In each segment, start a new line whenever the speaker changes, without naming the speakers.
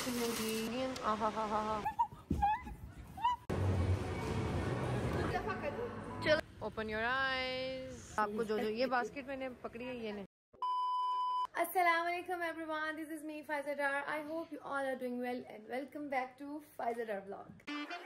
चलो open your eyes. आपको जो ये बास्केट मैंने पकड़ी है ये ने। Assalamualaikum everyone, this is me Faiza Dar. I hope you all are doing well and welcome back to Faiza Dar vlog.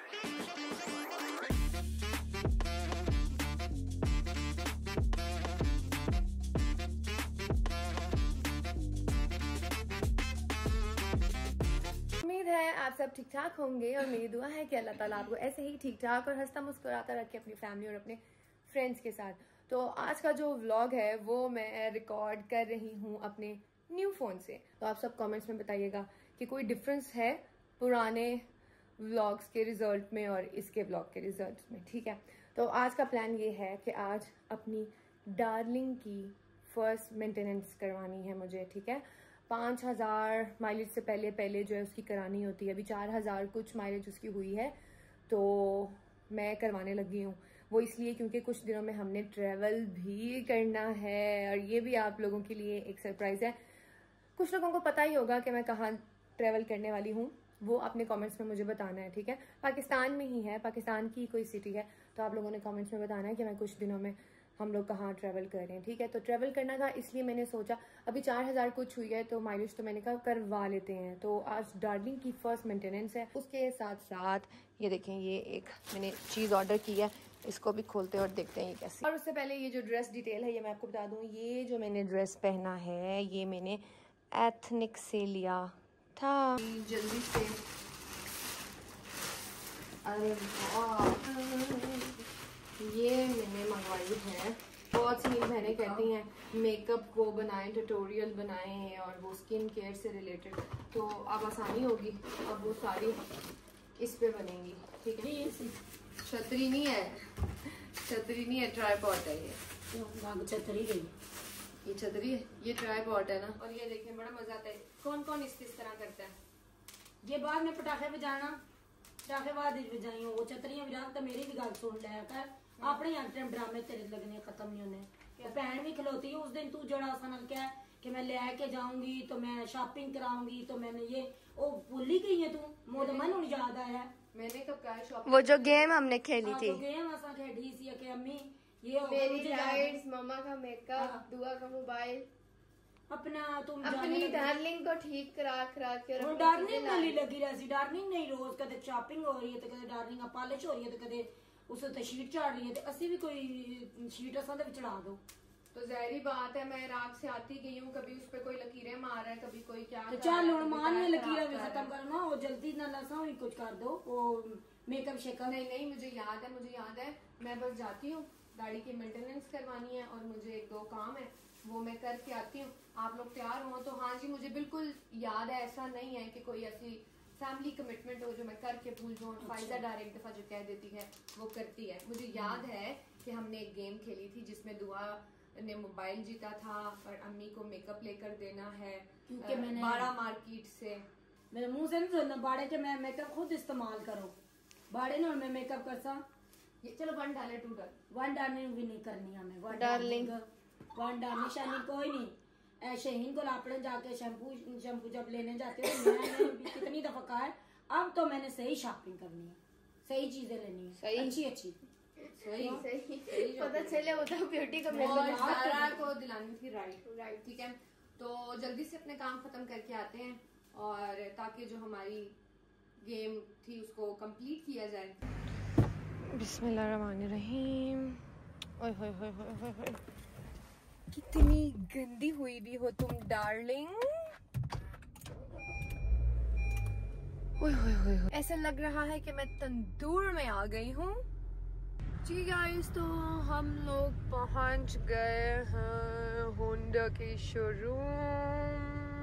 उम्मीद है आप सब ठीक ठाक होंगे और मेरी दुआ है कि अल्लाह ताला आपको ऐसे ही ठीक ठाक और हंसता मुस्कुराता रखे अपनी फैमिली और अपने फ्रेंड्स के साथ। तो आज का जो व्लॉग है वो मैं रिकॉर्ड कर रही हूँ अपने न्यू फोन से। तो आप सब कमेंट्स में बताइएगा कि कोई डिफरेंस है पुराने व्लॉग्स के रिजल्ट में और इसके व्लॉग के रिजल्ट में, ठीक है। तो आज का प्लान ये है कि आज अपनी डार्लिंग की फर्स्ट मेंटेनेंस करवानी है मुझे, ठीक है। 5000 माइलेज से पहले जो है उसकी करानी होती है। अभी 4000 कुछ माइलेज उसकी हुई है तो मैं करवाने लगी हूँ। वो इसलिए क्योंकि कुछ दिनों में हमने ट्रेवल भी करना है और ये भी आप लोगों के लिए एक सरप्राइज है। कुछ लोगों को पता ही होगा कि मैं कहाँ ट्रेवल करने वाली हूँ, वो अपने कमेंट्स में मुझे बताना है, ठीक है। पाकिस्तान में ही है, पाकिस्तान की कोई सिटी है, तो आप लोगों ने कमेंट्स में बताना है कि मैं कुछ दिनों में हम लोग कहाँ ट्रेवल कर रहे हैं, ठीक है। तो ट्रेवल करना था इसलिए मैंने सोचा अभी 4000 कुछ हुई है तो माइलेज तो मैंने कहा करवा लेते हैं। तो आज डार्लिंग की फर्स्ट मेंटेनेंस है। उसके साथ साथ ये देखें, ये एक मैंने चीज़ ऑर्डर की है, इसको भी खोलते हैं और देखते हैं ये कैसी। और उससे पहले ये जो ड्रेस डिटेल है ये मैं आपको बता दूँ। ये जो मैंने ड्रेस पहना है ये मैंने एथनिक से लिया था। जल्दी से, अरे ये मैंने मंगवाई है। बहुत सी बहनें कहती हैं मेकअप को बनाएं, ट्यूटोरियल बनाएं और वो स्किन केयर से रिलेटेड, तो अब आसानी होगी, अब वो सारी इस पे बनेंगी, ठीक है। छतरी नहीं है, छतरी नहीं है, ट्राइपॉड है ये। छतरी गई, ये छतरी है, ये ट्राइपॉड है ना। और ये देखें बड़ा मजा आता है। कौन कौन इस तरह करता है?
ये बाद में पटाखे बजाना, पटाखे बाद बजाई वो छतरियां बजा। तो मेरी भी गल सुन लिया कर, अपने यहाँ ड्रामे तेरे लगने खत्म नहीं होने। भैन भी खलोती है उस दिन, तू जड़ा सा नल क्या कि मैं लेके जाऊंगी तो मैं शॉपिंग कराऊंगी, तो मैंने ये वो भूल ही गई है तू। मोद मन हूं याद आया
मैंने कब कहा शॉपिंग, वो जो गेम हमने खेली थी,
गेम असा खेडी सी कि अम्मी ये
मेरी लाइट्स, मम्मा का मेकअप, दुआ का मोबाइल,
अपना तुम
अपनी डार्लिंग को ठीक करा के
डार्लिंग नहीं लगी रही। डार्लिंग नहीं, रोज कदे शॉपिंग हो रही है तो कदे डार्लिंग पॉलिश हो रही है तो कदे उस ते शीट चढ़ रही है, तो असी भी कोई शीट असा दे चढ़ा दो।
तो जाहिर बात है मैं रात से आती गई हूँ, कभी उस पे कोई लकीरें मार रहा है, कभी कोई क्या।
तो चल मान में लकीरें भी खत्म करो ना, वो जल्दी ना लसा ही कुछ कर दो, वो मेकअप शेकअप।
नहीं मुझे याद है, मैं बस जाती हूँ, दाढ़ी की मेंटेनेंस करवानी है और मुझे 1-2 काम है वो मैं करके आती हूँ। आप लोग तैयार हो तो? हाँ जी, मुझे बिल्कुल याद है, ऐसा नहीं है कि कोई ऐसी फैमिली कमिटमेंट हो जो मैं करके भूल जाऊँ। फायदा डार एक दफा जो कह देती है वो करती है। मुझे याद है कि हमने एक गेम खेली थी जिसमें दुआ ने मोबाइल जीता था और अम्मी को मेकअप लेकर देना है, क्योंकि मैंने बाड़ा मार्केट से,
मेरे मुंह से नहीं सुनना बाड़े के मैं मेकअप खुद इस्तेमाल करो, बाड़े ने मैं मेकअप कर सा।
ये चलो 1 डाले 2 डाल,
1 डालने भी नहीं करनी हमें, 1
डार्लिंग
1 डालने शानी कोई नहीं। शहीन को लापड़े जाके शैम्पू जब लेने जाते हो मैंने कितनी दफा कहा है, अब तो मैंने सही शॉपिंग करनी है, सही चीजें लेनी है, सही अच्छी
सही पता चले वो तो ब्यूटी का सारा को दिलानी थी। राइट ठीक है। तो जल्दी से अपने काम खत्म करके आते हैं और ताकि जो हमारी गेम थी उसको कंप्लीट किया जाए। बिस्मिल्लाहिर्रहमानिर्रहीम। ओए होए होए होए होए होए, कितनी गंदी हुई भी हो तुम डार्लिंग। ओए होए होए होए, ऐसा लग रहा है कि मैं तंदूर में आ गई हूँ। जी गाइस, तो हम लोग पहुंच गए हैं होंडा के शोरूम।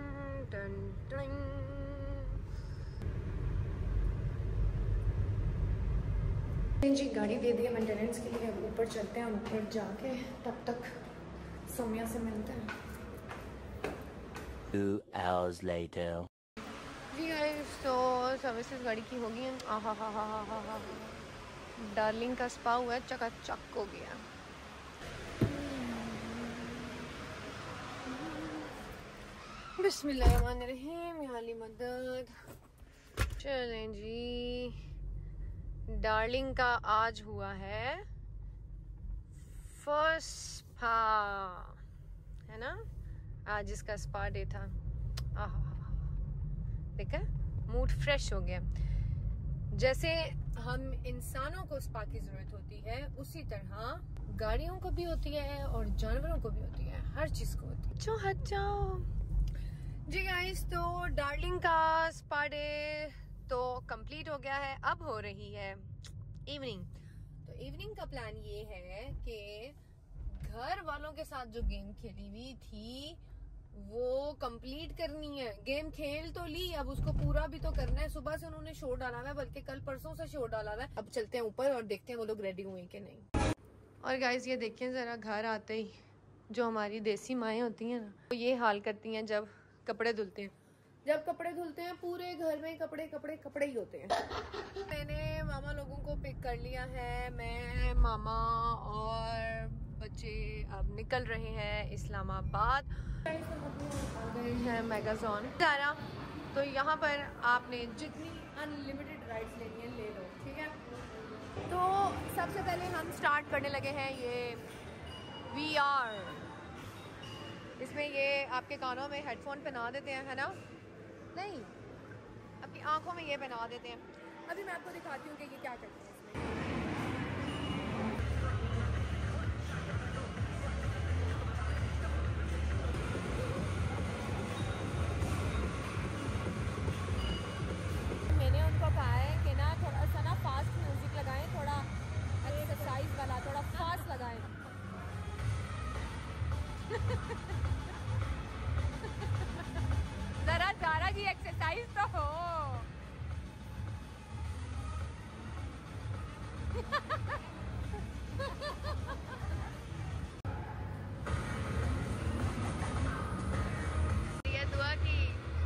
जी गाड़ी दे दी है मेंटेनेंस के लिए, ऊपर चलते हैं, ऊपर जाके तब तक सोमिया से मिलते हैं।
2 hours later.
जी गाइस, तो सर्विसेज गाड़ी की होगी हैं। आहा डार्लिंग का स्पा हुआ है, चकाचक हो गया। बिस्मिल्लाहिर्रहमानिर्रहीम, या अली मदद। चलें जी, डार्लिंग का आज हुआ है फर्स्ट स्पा, है ना। आज इसका स्पा डे था। देखा, मूड फ्रेश हो गया। जैसे हम इंसानों को स्पा की जरूरत होती है, उसी तरह गाड़ियों को भी होती है और जानवरों को भी होती है, हर चीज को होती है। जो हट जाओ जी गाइस, तो डार्लिंग का स्पा डे तो कंप्लीट हो गया है। अब हो रही है इवनिंग। तो इवनिंग का प्लान ये है कि घर वालों के साथ जो गेम खेली हुई थी वो कंप्लीट करनी है। गेम खेल तो ली, अब उसको पूरा भी तो करना है। सुबह से उन्होंने शोर डाला हुआ है, बल्कि कल परसों से शोर डाला हुआ है। अब चलते हैं ऊपर और देखते हैं वो लोग रेडी हुए कि नहीं। और गाइस ये देखें जरा, घर आते ही जो हमारी देसी माएँ होती हैं ना, वो ये हाल करती हैं जब कपड़े धुलते हैं। जब कपड़े धुलते हैं पूरे घर में कपड़े कपड़े कपड़े ही होते हैं। मैंने मामा लोगों को पिक कर लिया है। मैं, मामा और बच्चे अब निकल रहे हैं इस्लामाबाद। गए हैं मेगाजॉन सारा। तो यहाँ पर आपने जितनी अनलिमिटेड राइड्स लेनी है ले लो, ठीक है। तो सबसे पहले हम स्टार्ट करने लगे हैं ये VR। इसमें ये आपके कानों में हेडफोन पहना देते हैं, है ना, नहीं अपनी आंखों में ये पहना देते हैं। अभी मैं आपको दिखाती हूँ कि ये क्या करते हैं इसमें। मैंने उनको कहा है कि ना थोड़ा सा ना फास्ट म्यूजिक लगाएं, थोड़ा एक्सरसाइज वाला, थोड़ा फास्ट लगाएं। जरा जारा की एक्सरसाइज तो हो। ये दुआ की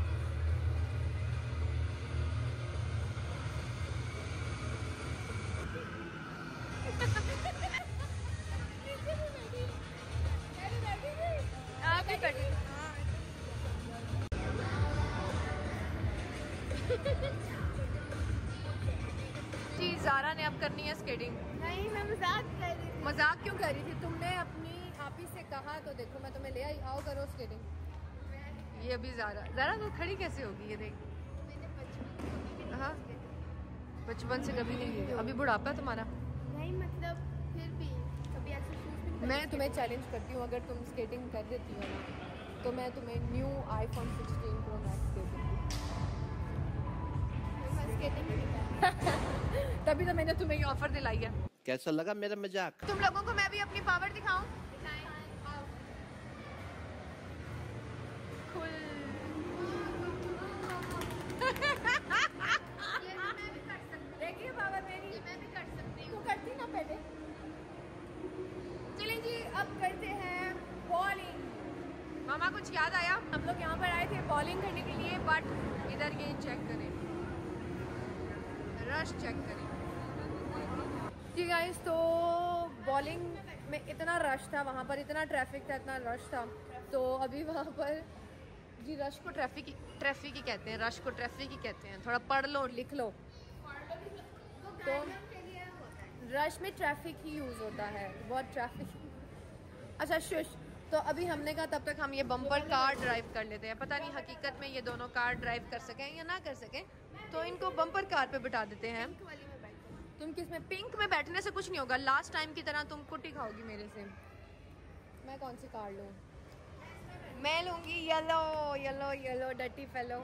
जी ज़ारा ने अब करनी है स्केटिंग।
नहीं, मैं मजाक कर रही थी।
मजाक क्यों कर रही थी? तुमने अपनी आप ही से कहा तो देखो मैं तुम्हें ले आई, आओ करो स्केटिंग। ये अभी ज़ारा तो खड़ी कैसे होगी? ये देख, हाँ बचपन से कभी नहीं हुई, अभी बुढ़ापा तुम्हारा।
नहीं मतलब फिर भी कभी ऐसे शूज।
मैं तुम्हें चैलेंज करती हूँ, अगर तुम स्केटिंग कर देती हो ना तो मैं तुम्हें न्यू iPhone 16 Pro Max दे दूँगी। तभी तो मैंने तुम्हें ये ऑफर दिलाई है।
कैसा लगा मेरा मजाक?
तुम लोगों को मैं भी अपनी पावर दिखाऊं? देखिए पावर मेरी, मैं भी कर सकती हूँ। तू करती ना पहले। चलें जी, अब करते हैं बॉलिंग। मामा कुछ याद आया? हम लोग यहाँ पर आए थे बॉलिंग करने के लिए, बट इधर ये चेक करें, रश चेक करें जी गाइस। तो बॉलिंग में इतना रश था, वहाँ पर इतना ट्रैफिक था, इतना रश था। तो अभी वहाँ पर जी रश को ट्रैफिक ही कहते हैं, रश को ट्रैफिक ही कहते हैं। थोड़ा पढ़ लो, लिख लो। तो रश में ट्रैफिक ही यूज़ होता है, बहुत ट्रैफिक। अच्छा शुश। तो अभी हमने कहा तब तक हम ये बम्पर कार ड्राइव कर लेते हैं। पता नहीं हकीकत में ये दोनों कार ड्राइव कर सकें या ना कर सकें, तो इनको बम्पर कार पे बिठा देते हैं। तुम किस में? पिंक में बैठने से कुछ नहीं होगा। लास्ट टाइम की तरह तुम कुट्टी खाओगी मेरे से। मैं कौन सी कार लूँ? मैं लूँगी yellow yellow yellow dirty fellow.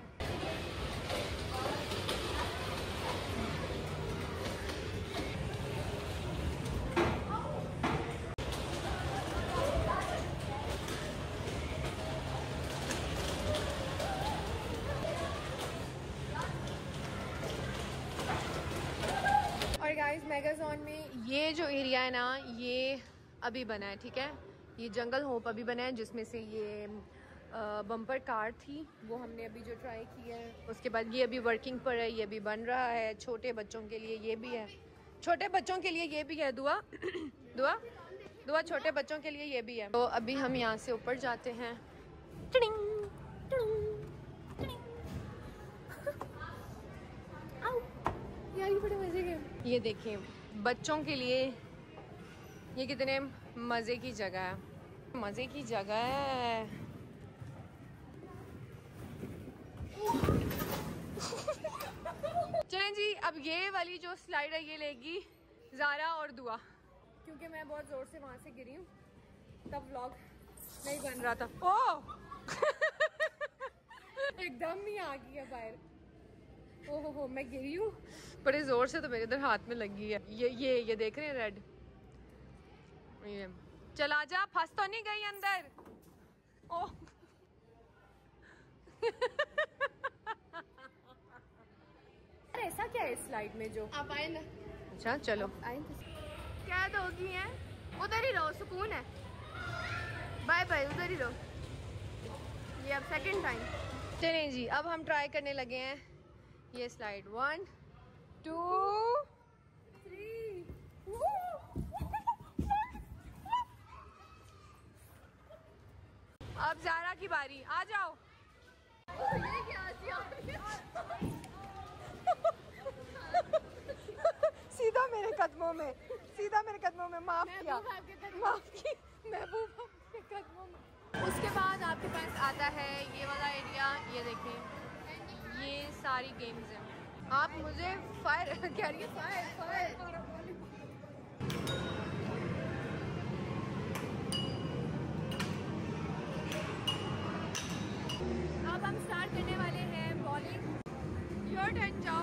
और गाइस मेगाजॉन में ये जो एरिया है ना, ये अभी बना है, ठीक है। ये जंगल होप अभी बना है, जिसमें से ये बम्पर कार थी वो हमने अभी जो ट्राई की है। उसके बाद ये अभी वर्किंग पर है, ये भी बन रहा है। छोटे बच्चों के लिए ये भी है, छोटे बच्चों के लिए ये भी है। दुआ दुआ दुआ, छोटे बच्चों के लिए ये भी है। तो अभी हम यहाँ से ऊपर जाते हैं। टिडिंग, टिडिंग। ये देखें, बच्चों के लिए ये कितने मज़े की जगह है, मज़े की जगह है। चलें जी, अब ये वाली जो स्लाइड है ये लेगी ज़ारा और दुआ, क्योंकि मैं बहुत ज़ोर से वहाँ से गिरी हूँ, तब व्लॉग नहीं बन रहा था। ओह एकदम ही आ गई है बाहर। ओहो हो, मैं गिरी हूँ बड़े ज़ोर से, तो मेरे इधर हाथ में लगी है। ये देख रहे हैं रेड, ये चला जा, फंस तो नहीं गई अंदर। ओह ऐसा क्या है इस स्लाइड में जो
आप आए ना,
अच्छा चलो
आए तो क्या दोगी हैं, उधर ही रहो, सुकून है। बाय बाय, उधर ही रहो। ये अब सेकंड टाइम।
चलें जी, अब हम ट्राई करने लगे हैं ये स्लाइड। 1 2 3। अब ज़ारा की बारी, आ जाओ।
ये क्या
सीधा मेरे कदमों में, सीधा मेरे कदमों में। माफ किया, माफ की, महबूबा के कदमों में। उसके बाद आपके पास आता है ये वाला एरिया। ये देखें, ये सारी गेम्स हैं। आप मुझे फायर कह रही है, फायर फायर। अब हम स्टार्ट करने वाले हैं बॉलिंग। योर टर्न, जाओ।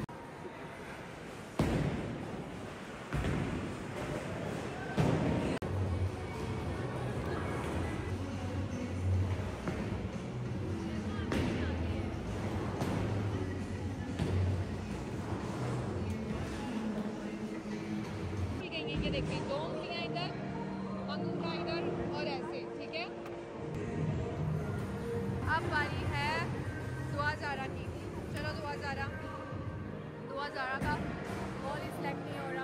ये देखिए, 2 उंगलियां इधर, अंगूठा इधर और ऐसे, ठीक है। अब बारी है दुआ ज़ारा की। चलो दुआ ज़ारा, दुआ ज़ारा का बॉल ही सिलेक्ट नहीं हो रहा।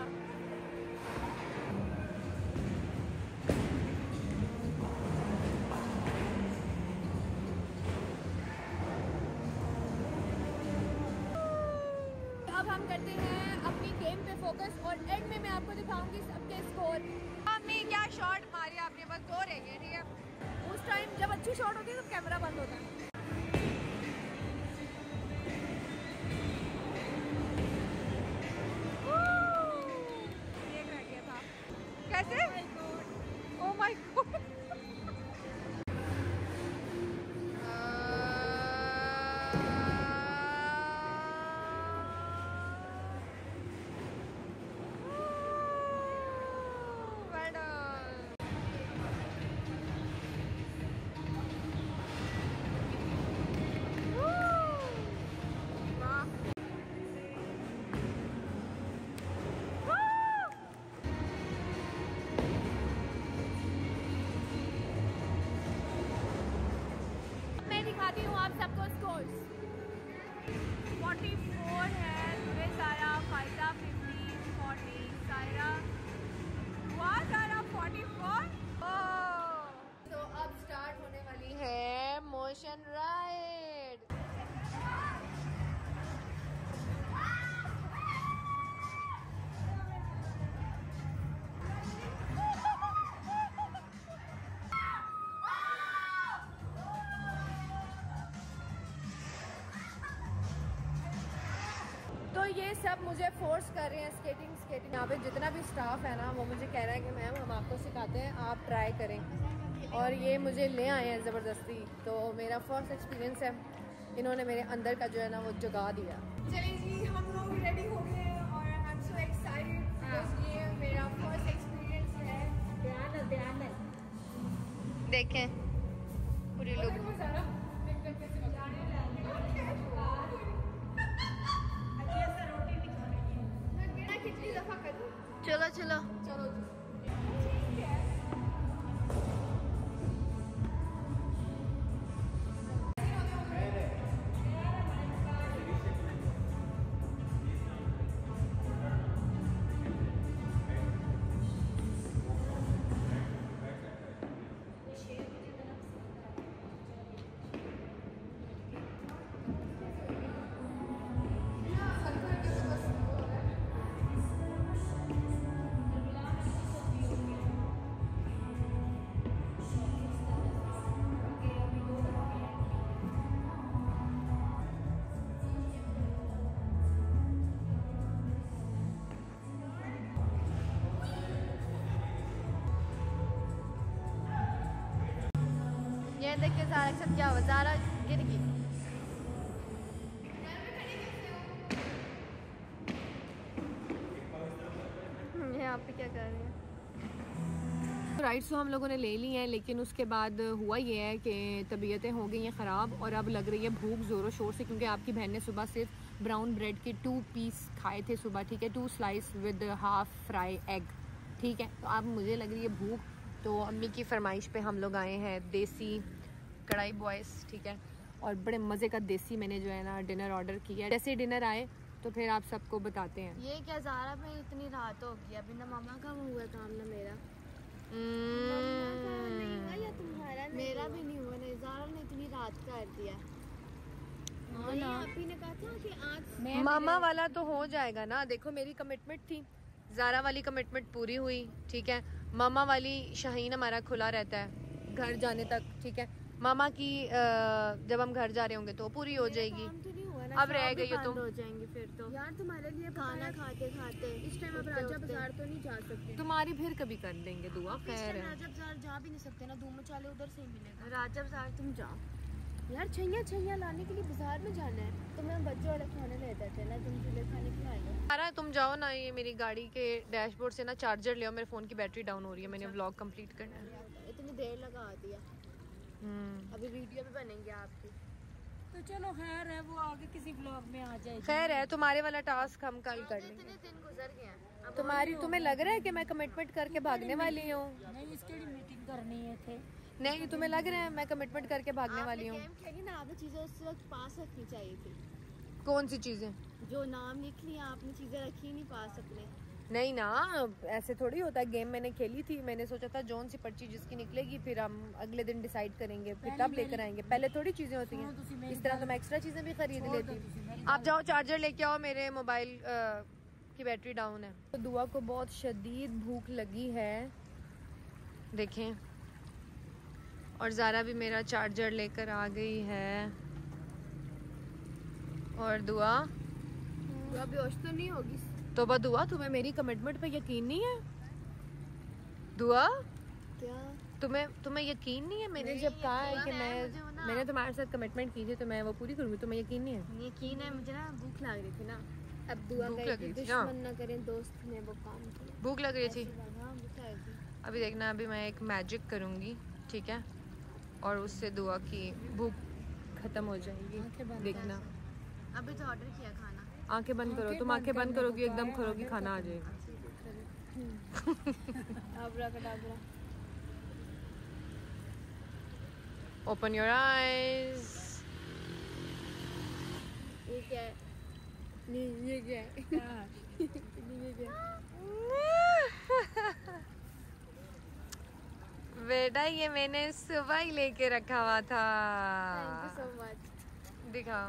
अब हम करते हैं अपनी गेम पे फोकस, और एंड में मैं आपको दिखाऊंगी सबके स्कोर। मम्मी क्या शॉट मारे आपने, बस 2 रह गए, ठीक है। उस टाइम जब अच्छी शॉट होती है तो कैमरा बंद होता है। एक रह गया था। कैसे? Oh my god. दिखाती हूँ आप सबको स्कोर्स। 44 है सुबह ज़ारा, फायदा 50, 40 सायरा, वाह ज़ारा 44। तो अब स्टार्ट होने वाली है मोशन राइड। तो ये सब मुझे फोर्स कर रहे हैं स्केटिंग। यहाँ पे जितना भी स्टाफ है ना, वो मुझे कह रहा है कि मैम हम आपको सिखाते हैं, आप ट्राई करें। और ये मुझे ले आए हैं ज़बरदस्ती। तो मेरा फर्स्ट एक्सपीरियंस है, इन्होंने मेरे अंदर का जो है ना वो जगा दिया। चलिए जी, हम लोग रेडी हो गए और I am so excited because ये मेरा फर्स्ट एक्सपीरियंस है। ध्यान देखें पूरे लोग। कितनी दफा करूं? चलो चलो चलो ठीक है।
ये देख के ज़ारा के साथ क्या हुआ, ज़ारा गिर गई। यहाँ पे क्या कर रहे हैं?
राइड्स तो हम लोगों ने ले ली हैं, लेकिन उसके बाद हुआ ये है कि तबीयतें हो गई हैं ख़राब और अब लग रही है भूख ज़ोरों शोर से, क्योंकि आपकी बहन ने सुबह सिर्फ ब्राउन ब्रेड के 2 पीस खाए थे सुबह, ठीक है, 2 slice with half fry egg, ठीक है। तो अब मुझे लग रही है भूख, तो अम्मी की फरमाइश पे हम लोग आए हैं देसी कढ़ाई बॉयस, ठीक है, और बड़े मज़े का देसी मैंने जो है ना डिनर ऑर्डर किया है। जैसे डिनर आए तो फिर आप सबको बताते हैं।
ये क्या ज़ारा में इतनी रात हो गई, अभी ना मामा का हुआ काम ना मेरा नहीं हुआ या तुम्हारा मेरा भी नहीं हुआ, नहीं ज़ारा ने इतनी रात कर दिया। आप ही ने कहा था कि आज
मामा वाला तो हो जाएगा ना, देखो मेरी कमिटमेंट थी, ज़ारा वाली कमिटमेंट पूरी हुई, ठीक है। मामा वाली शाहीन हमारा खुला रहता है घर जाने तक, ठीक है। मामा की जब हम घर जा रहे होंगे तो पूरी हो जाएगी। अब रह गई हो तुम,
हो जाएंगे फिर तो यार तुम्हारे लिए खाना खाते खाते इस टाइम आप राजा बाजार तो नहीं जा सकते।
तुम्हारी फिर कभी कर देंगे दुआ, खैर है।
राजा बाजार जा भी नहीं सकते ना, धूम मचाले उधर से ही मिलेगा। राजा बाजार तुम जाओ यार, छैया लाने के लिए बाजार में जाना है, तो मैं बच्चों वाले खाने ले देते हैं ना, तुम चूल्हे खाने खिलाएंगे।
सारा तुम जाओ ना, ये मेरी गाड़ी के डैशबोर्ड से ना चार्जर ले आओ, मेरे फ़ोन की बैटरी डाउन हो रही है, मैंने व्लॉग कंप्लीट करना है।
इतनी देर लगा दिया, अभी वीडियो भी बनेंगे आपकी,
तो चलो खैर है, वो आगे किसी ब्लॉग में आ जाएगी।
खैर है, तुम्हारे वाला टास्क हम कल कर लेंगे।
इतने दिन गुजर गए हैं।
तुम्हारी तुम्हें लग रहा है कि मैं कमिटमेंट करके भागने वाली हूँ?
नहीं, इसके लिए मीटिंग करनी है थे।
नहीं, तुम्हें लग रहा है मैं कमिटमेंट करके भागने वाली हूँ?
गेम खेली ना, आपने चीजें उस वक्त पास रखनी चाहिए थी।
कौन सी चीजें?
जो नाम लिख लिया आपने, चीजें रखी नहीं पास अपने।
नहीं ना, ऐसे थोड़ी होता है। गेम मैंने खेली थी, मैंने सोचा था जौन सी पर्ची जिसकी निकलेगी फिर हम अगले दिन डिसाइड करेंगे, फिर तब लेकर आएंगे। पहले थोड़ी चीजें होती हैं, इस तरह तो मैं एक्स्ट्रा चीजें भी खरीद लेती। आप जाओ चार्जर लेके आओ, मेरे मोबाइल की बैटरी डाउन है। तो दुआ को बहुत शदीद भूख लगी है, देखें, और ज़ारा भी मेरा चार्जर लेकर आ गई है। और दुआ
बेहोश तो नहीं होगी?
तोबा दुआ, तुम्हें मेरी कमिटमेंट पे यकीन नहीं है? दुआ
क्या
तुम्हें यकीन नहीं है? मैंने जब कहा है कि मैंने तुम्हारे साथ कमिटमेंट की थी तो मैं वो पूरी करूंगी, तुम्हें यकीन नहीं है?
यकीन है मुझे ना, भूख लग रही थी ना, अब दुआ
भूख लग रही थी,
दुश्मन ना करें, दोस्त ने वो काम किया,
भूख लग रही थी।
हाँ, भूख लग रही थी।
अभी देखना, अभी मैं एक मैजिक करूंगी, ठीक है, और उससे दुआ की भूख खत्म हो जाएगी, देखना।
अभी तो ऑर्डर किया खाना।
आंखें बंद करो, तुम आंखें बंद करोगी एकदम करोगी, खाना आ जाएगा। Open your eyes.
ये क्या है? नहीं, ये क्या है? ये क्या है?
बेटा ये मैंने सुबह ही लेके रखा हुआ था।
Thank you so much.
दिखाओ।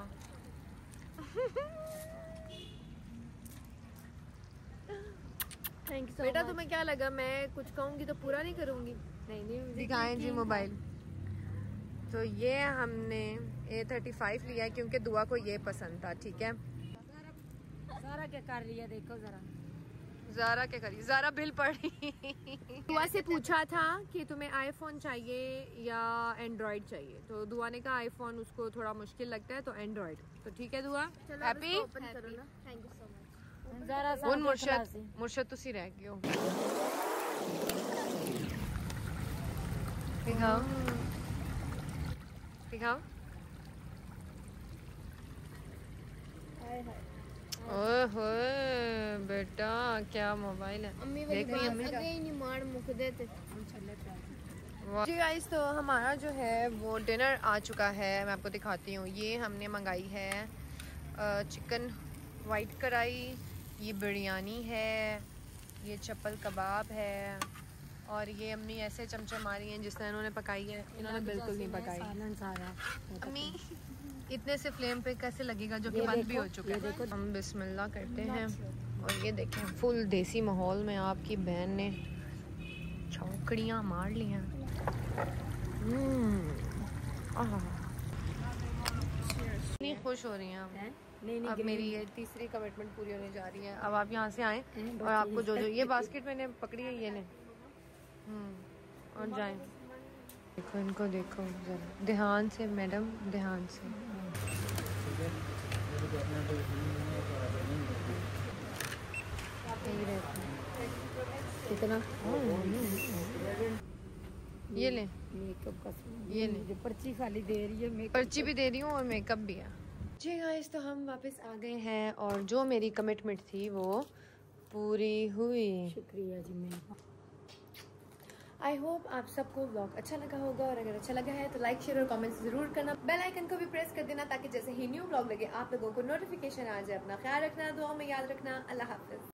थैंक यू सो
बेटा
मच।
तुम्हें क्या लगा मैं कुछ कहूंगी तो पूरा नहीं करूंगी?
नहीं
दिखाएं जी मोबाइल। तो ये हमने A35 लिया है क्योंकि दुआ को ये पसंद था, ठीक है।
सारा क्या कर लिया देखो जरा।
ज़ारा क्या करी, ज़ारा बिल पड़ी। दुआ से पूछा था कि तुम्हें आईफोन चाहिए या एंड्रॉइड चाहिए, तो दुआ ने कहा आईफोन उसको थोड़ा मुश्किल लगता है तो एंड्रॉइड, तो ठीक है दुआ। हैप्पी?
ओपन करो ना। Thank you so much.
जरा
उन मुर्शद तुसी रह गए हो। दिखाओ दिखाओ। ओहो बेटा क्या मोबाइल है,
अम्मी
देख रही अम्मी का।
नहीं मार मुक देते।
जी गाइस, तो हमारा जो है वो डिनर आ चुका है, मैं आपको दिखाती हूँ। ये हमने मंगाई है चिकन वाइट कढ़ाई, ये बिरयानी है, ये चप्पल कबाब है, और ये अम्मी ऐसे चमचे मारी हैं जिस तरह इन्होंने पकाई है, इन्होंने बिल्कुल नहीं पकाई। अम्मी इतने से फ्लेम पे कैसे लगेगा जो कि बंद भी हो चुका है। हम बिस्मिल्लाह करते हैं, और ये देखें फुल देसी माहौल में आपकी बहन ने चौकड़ियाँ मार ली हैं। इतनी खुश हो रही हैं अब मेरी ये तीसरी कमिटमेंट पूरी होने जा रही है। अब आप यहाँ से आए और आपको जो जो ये बास्केट मैंने पकड़ी है ये लें और जाएं। देखो इनको, देखो जरा ध्यान से मैडम, ध्यान से।
कितना
ये ले,
मेकअप का
ये ले,
जो पर्ची खाली दे रही है, मेकअप
पर्ची भी दे रही हूँ और मेकअप भी है। जी गाइस, तो हम वापस आ गए हैं और जो मेरी कमिटमेंट थी वो पूरी हुई।
शुक्रिया जी। मैं
आई होप आप सबको व्लॉग अच्छा लगा होगा, और अगर अच्छा लगा है तो लाइक, शेयर और कमेंट्स जरूर करना। बेल आइकन को भी प्रेस कर देना ताकि जैसे ही न्यू व्लॉग लगे आप लोगों को नोटिफिकेशन आ जाए। अपना ख्याल रखना, दुआ में याद रखना। अल्लाह हाफिज।